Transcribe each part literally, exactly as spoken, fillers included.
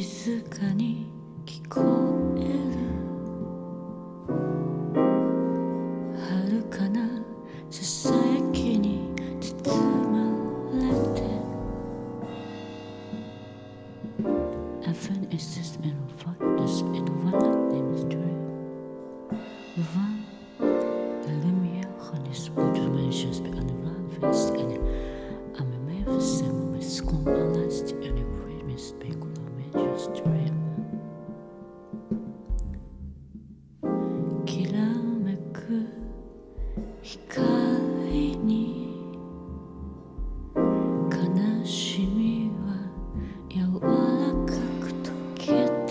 静かに聞こえる遥かなささやきに包まれて Heaven is this in a fight, this in a one night name is dream. Devant la lumière renaissent pour dimensions beyond the round face and I'm a magnificent with scorn unless the only great mistake will just dream. きらめく光に悲しみは柔らかく溶けて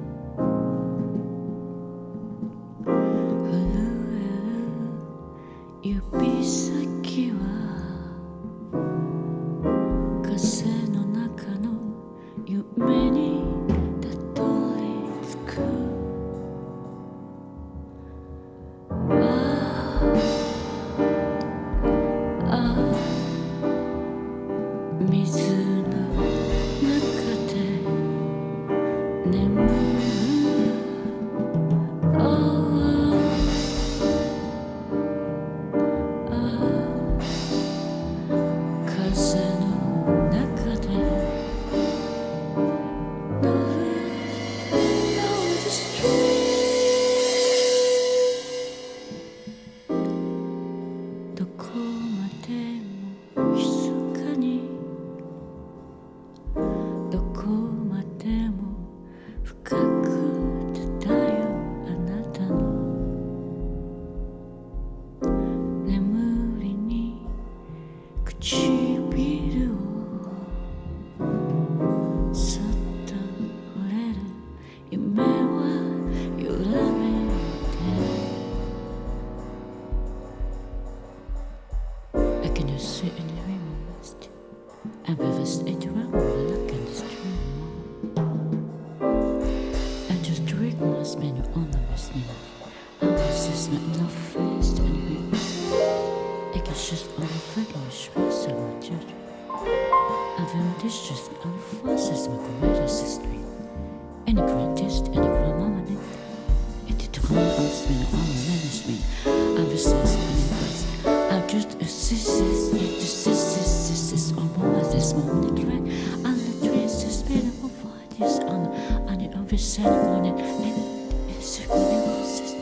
震える指先は風の中の夢にたどり着くああ水の中で眠るああ風の中でどこまでも静かにどこまでも深く漂うあなたの眠りに唇をそっと触れる夢は揺らめいてI can just sit in the dream and rest and rest into a world I can just dream and just drink my spin on the listening I was just not enough face and me I can just all the freaking stress I will judge I've been distressed and all the forces my greatest history any greatest any grandmama did it did come on spin on the management I'm just I'm just a sis, yet the sis, sis, sis, on more as this moment, right? And the trees just spin up for this on, and the obvious ceremony, and it's a good system.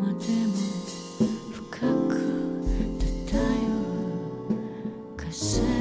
'Cause